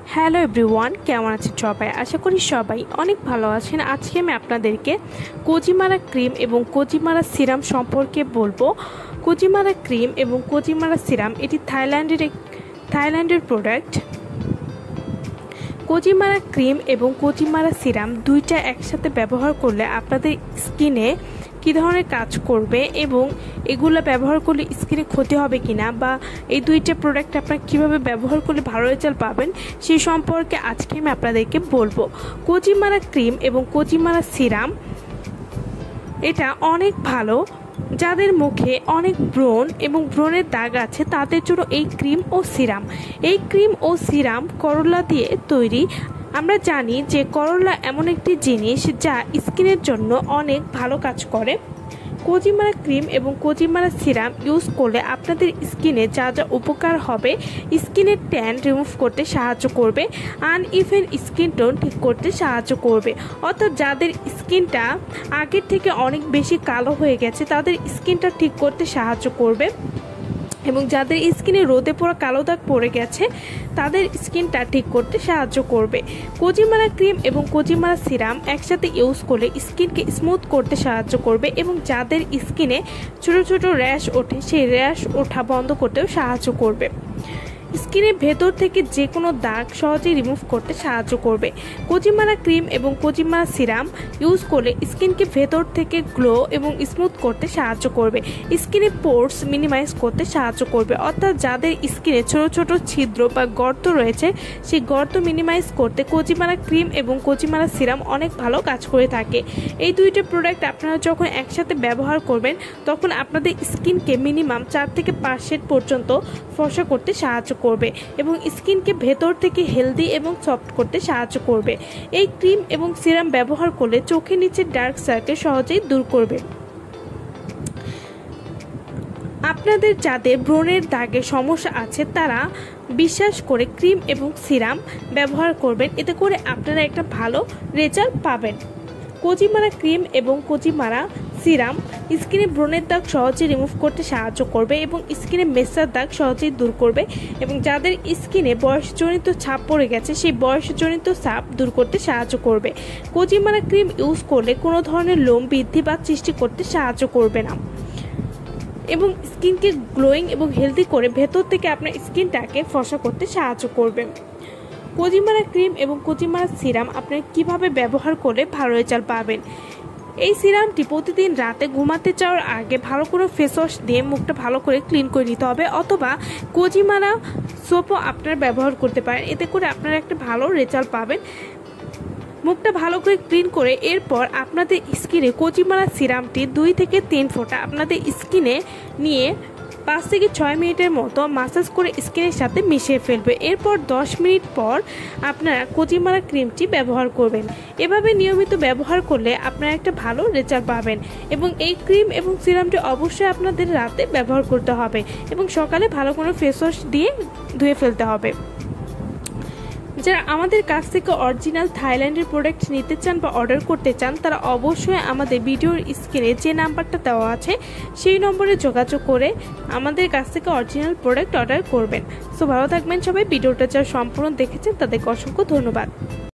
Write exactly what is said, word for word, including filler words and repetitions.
Hello everyone, কেমন আছেন সবাই? আশা করি সবাই অনেক ভালো আছেন। আজকে আমি আপনাদেরকে কোজিমারা ক্রিম এবং কোজিমারা সিরাম সম্পর্কে বলবো। কোজিমারা ক্রিম এবং কোজিমারা সিরাম এটি থাইল্যান্ডের এক থাইল্যান্ডের প্রোডাক্ট। কোজিমারা ক্রিম এবং কোজিমারা সিরাম দুইটা একসাথে ব্যবহার করলে আপনাদের স্কিনে কী ধরনের কাজ করবে এবং এগুলো ব্যবহার করলে স্কিনে ক্ষতি হবে কিনা, বা এই দুইটা প্রোডাক্ট আপনারা কীভাবে ব্যবহার করলে ভালো রেজাল্ট পাবেন সেই সম্পর্কে আজকে আমি আপনাদেরকে বলবো। কোজিমারা ক্রিম এবং কোজিমারা সিরাম এটা অনেক ভালো। যাদের মুখে অনেক ব্রণ এবং ব্রণের দাগ আছে তাদের জন্য এই ক্রিম ও সিরাম এই ক্রিম ও সিরাম করলা দিয়ে তৈরি। আমরা জানি যে করলা এমন একটি জিনিস যা স্কিনের জন্য অনেক ভালো কাজ করে। কোজিমারা ক্রিম এবং কোজিমারা সিরাম ইউজ করলে আপনাদের স্কিনে যা যা উপকার হবে, স্কিনের ট্যান রিমুভ করতে সাহায্য করবে, আনইভেন স্কিন টোন ঠিক করতে সাহায্য করবে। অর্থাৎ যাদের স্কিনটা আগের থেকে অনেক বেশি কালো হয়ে গেছে তাদের স্কিনটা ঠিক করতে সাহায্য করবে, এবং যাদের স্কিনে রোদে পড়া কালো দাগ পড়ে গেছে তাদের স্কিনটা ঠিক করতে সাহায্য করবে। কোজিমারা ক্রিম এবং কোজিমারা সিরাম একসাথে ইউজ করলে স্কিনকে স্মুথ করতে সাহায্য করবে, এবং যাদের স্কিনে ছোট ছোট র্যাশ ওঠে সেই র্যাশ ওঠা বন্ধ করতেও সাহায্য করবে। স্কিনের ভেতর থেকে যে কোনো দাগ সহজেই রিমুভ করতে সাহায্য করবে। কোজিমারা ক্রিম এবং কোজিমারা সিরাম ইউজ করলে স্কিনকে ভেতর থেকে গ্লো এবং স্মুথ করতে সাহায্য করবে, স্কিনে পোর্স মিনিমাইজ করতে সাহায্য করবে। অর্থাৎ যাদের স্কিনে ছোট ছোট ছিদ্র বা গর্ত রয়েছে সেই গর্ত মিনিমাইজ করতে কোজিমারা ক্রিম এবং কোজিমারা সিরাম অনেক ভালো কাজ করে থাকে। এই দুইটা প্রোডাক্ট আপনারা যখন একসাথে ব্যবহার করবেন তখন আপনাদের স্কিনকে মিনিমাম চার থেকে পাঁচ শেড পর্যন্ত ফর্সা করতে সাহায্য করবে এবং স্কিনকে ভেতর থেকে হেলদি এবং সফট করতে সাহায্য করবে। এই ক্রিম এবং সিরাম ব্যবহার করলে চোখের নিচে ডার্ক সার্কেল সহজেই দূর করবে। আপনাদের যাদের ব্রণের দাগের সমস্যা আছে তারা বিশ্বাস করে ক্রিম এবং সিরাম ব্যবহার করবেন, এতে করে আপনারা একটা ভালো রেজাল্ট পাবেন। কোজিমারা ক্রিম এবং কোজিমারা সিরাম স্কিনে ব্রণের দাগ সহজে রিমুভ করতে সাহায্য করবে এবং স্কিনে মেসার দাগ সহজেই দূর করবে, এবং যাদের স্কিনে বয়সজনিত ছাপ পড়ে গেছে সেই বয়সজনিত ছাপ দূর করতে সাহায্য করবে। কোজিমারা ক্রিম ইউজ করলে কোনো ধরনের লোম বৃদ্ধি বা সৃষ্টি করতে সাহায্য করবে না, এবং স্কিনকে গ্লোয়িং এবং হেলদি করে ভেতর থেকে আপনার স্কিনটাকে ফর্সা করতে সাহায্য করবে। কোজিমারা ক্রিম এবং কোজিমারা সিরাম আপনারা কিভাবে ব্যবহার করলে ভালো রেজাল্ট পাবেন? এই সিরামটি প্রতিদিন রাতে ঘুমাতে যাওয়ার আগে ভালো করে ফেস ওয়াশ দিয়ে মুখটা ভালো করে ক্লিন করে নিতে হবে, অথবা কোজিমারা সোপও আপনারা ব্যবহার করতে পারেন, এতে করে আপনারা একটা ভালো রেজাল্ট পাবেন। মুখটা ভালো করে ক্লিন করে এরপর আপনাদের স্কিনে কোজিমারা সিরামটি দুই থেকে তিন ফোঁটা আপনাদের স্কিনে নিয়ে পাঁচ থেকে ছয় মিনিটের মতো মাসাজ করে স্কিনের সাথে মিশিয়ে ফেলবে। এরপর দশ মিনিট পর আপনারা কোজিমারা ক্রিমটি ব্যবহার করবেন। এভাবে নিয়মিত ব্যবহার করলে আপনারা একটা ভালো রেজাল্ট পাবেন, এবং এই ক্রিম এবং সিরামটি অবশ্যই আপনাদের রাতে ব্যবহার করতে হবে এবং সকালে ভালো করে ফেস ওয়াশ দিয়ে ধুয়ে ফেলতে হবে। যারা আমাদের কাছ থেকে অরিজিনাল থাইল্যান্ডের প্রোডাক্ট নিতে চান বা অর্ডার করতে চান তারা অবশ্যই আমাদের ভিডিওর স্ক্রিনে যে নাম্বারটা দেওয়া আছে সেই নম্বরে যোগাযোগ করে আমাদের কাছ থেকে অরিজিনাল প্রোডাক্ট অর্ডার করবেন। সো ভালো থাকবেন সবাই। ভিডিওটা যারা সম্পূর্ণ দেখেছেন তাদেরকে অসংখ্য ধন্যবাদ।